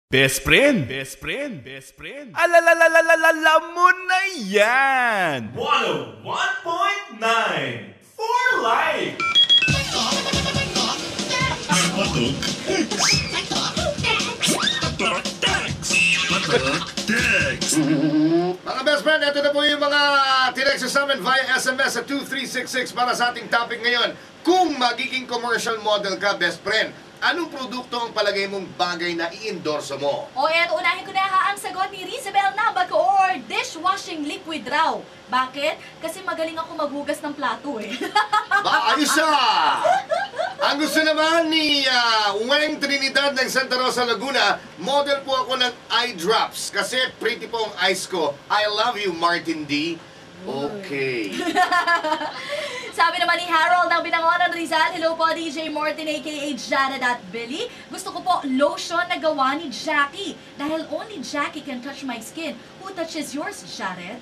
Best friend. Best friend. Best friend. Alam mo na yan. 101.9 for life. Mga best friend, ito na po yung mga tinext sa amin via SMS sa 2366 para sa ating topic ngayon. Kung magiging commercial model ka, best friend, anong produkto ang palagay mong bagay na i-endorso mo? O eto, unahin ko na ang sagot ni Rizabel Nabacoor, dishwashing liquid raw. Bakit? Kasi magaling ako maghugas ng plato eh. Ayos siya! Ang gusto naman ni Weng Trinidad ng Santa Rosa, Laguna, model po ako ng eye drops kasi pretty po ang eyes ko. I love you, Martin D. Okay. Sabi naman ni Harold ng Binangonan Rizal, hello po DJ Morton aka Jared at Billy. Gusto ko po lotion na gawa ni Jackie. Dahil only Jackie can touch my skin. Who touches yours, Jared?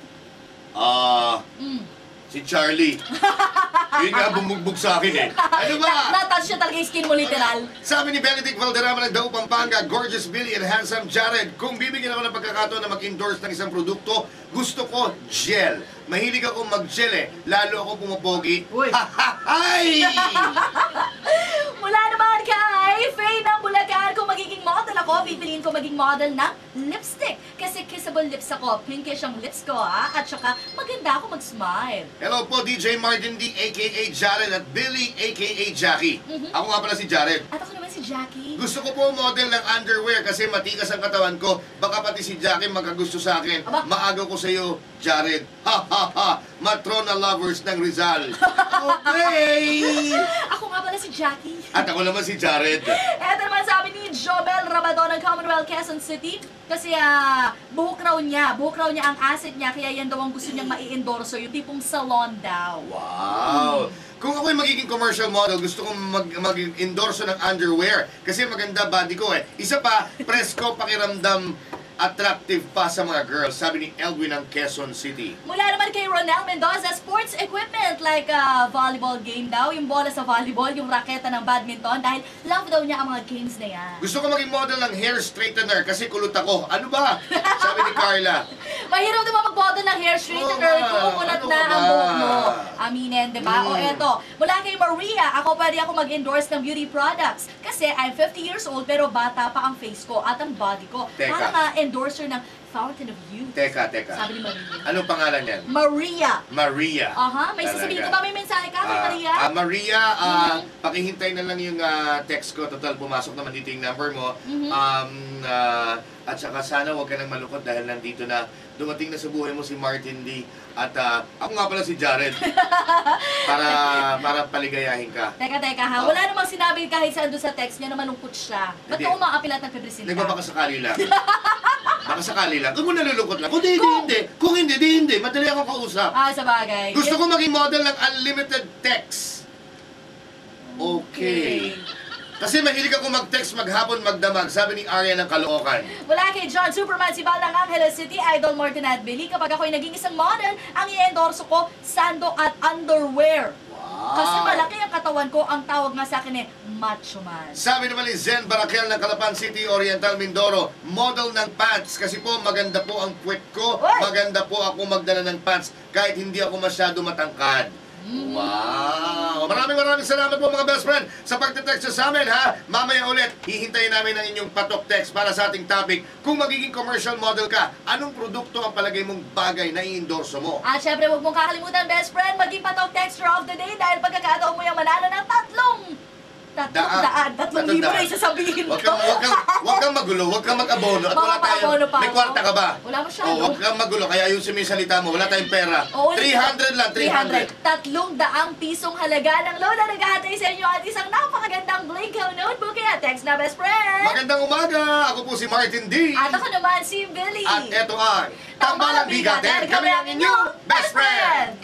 Si Charlie. Yun nga bumugbog sa akin eh. Ano ba? Na-touch siya talaga yung skin mo literal. Sabi ni Benedict Valderrama ng Daw, Pampanga, gorgeous Billy and handsome Jared. Kung bibigyan ako ng pagkakataon na mag-endorse ng isang produkto, gusto ko gel. Mahilig ako mag-gel eh. Lalo ako pumapogi. Uy. Ay! Mula naman kay Faye ng Bulacan, kung magiging model ako, pipiliin ko maging model ng lipstick. Kasi kissable lips ako, pinkish ang lips ko At saka maganda ako mag-smile. Hello po, DJ Martin D, a.k.a. Jared at Billy, a.k.a. Jackie. Ako nga pala si Jared. At ako naman si Jackie. Gusto ko po model ng underwear kasi matikas ang katawan ko. Baka pati si Jackie magkagusto sa akin. Aba? Maagaw ko sa iyo, Jared. Ha ha ha! Matrona lovers ng Rizal. Okay! Ako nga pala si Jackie. At ako naman si Jared. Eto naman sabi ni Jobel Rabadon ng Commonwealth, Quezon City. Kasi buhok raw niya ang asset niya, kaya yan daw ang gusto niyang mai-endorso, yung tipong salon daw. Wow! Kung ako'y magiging commercial model, gusto kong mag-endorso ng underwear. Kasi maganda body ko eh. Isa pa, presko, pakiramdam, attractive pa sa mga girls, sabi ni Elwin ng Quezon City. Mula naman kay Ronel Mendoza, sports equipment like volleyball game daw, yung bola sa volleyball, yung raketa ng badminton, dahil love daw niya ang mga games na yan. Gusto ko maging model ng hair straightener kasi kulot ako. Ano ba? Sabi ni Carla. Mahirap diba mag-model ng hair straightener kung kulat Ano na ka ang ba? buhok mo. Aminin, diba? O eto, mula kay Maria, pwede ako mag-endorse ng beauty products. Kasi I'm 50 years old pero bata pa ang face ko at ang body ko. Teka. Para nga endorser ng Fountain of Youth. Teka. Sabi ni Maria. Anong pangalan niyan? Maria. Maria. May sasabihin ka Talaga. ba? May mensahe ka kay Maria? Maria, pakihintay na lang yung text ko. Total, pumasok naman dito yung number mo. At saka sana huwag ka nang malungkot dahil nandito na, dumating na sa buhay mo si Martin D. At ako nga pala si Jared. para paligayahin ka. Teka ha. Wala namang sinabi kahit saan doon sa text niya na malungkot siya. Ba't Hindi. ka umaapil at nagpipresenta? Nagbabaka sakali lang. Baka sakali lang. Kung nalulungkot lang. Kung hindi. Kung hindi. Madali akong kausap. Sa bagay. Gusto ko maging model ng unlimited text. Okay. Kasi mahilig ako mag-text maghapon magdamag, sabi ni Arya ng Caloocan. Mula kay John Superman, si Balang Angeles City, Idol Morton at Billy, kapag ako'y naging isang model, ang i-endorso ko, sando at underwear. Kasi malaki ang katawan ko, ang tawag nga sa akin macho man. Sabi naman ni Zen Barakel ng Calapan City, Oriental Mindoro, model ng pants. Kasi po maganda po ang puwet ko, maganda po ako magdala ng pants kahit hindi ako masyado matangkad. Wow! Maraming salamat po mga best friend sa pagte-text sa amin ha. Mamaya ulit, hihintayin namin ang inyong patok text para sa ating topic. Kung magiging commercial model ka, anong produkto ang palagay mong bagay na i-endorso mo? At syempre, huwag mong kakalimutan, best friend, maging patok texter of the day dahil pagkakataon mo yung manalo ng tatlong libre yung sasabihin ko. Huwag kang magulo, huwag kang mag-abono. At wala tayong, may kwarta ka ba? Wala masyado. Huwag kang magulo, kaya ayusin mo yung salita mo. Wala tayong pera. 300 lang, 300. 300 pisong halaga ng lola nag-ahatay sa inyo at isang napakagandang Blinko notebook. Kaya text na, best friend. Magandang umaga! Ako po si Martin D. At ako naman si Billy. At eto ang Tambalang Bigatin. Kami ang inyong best friend!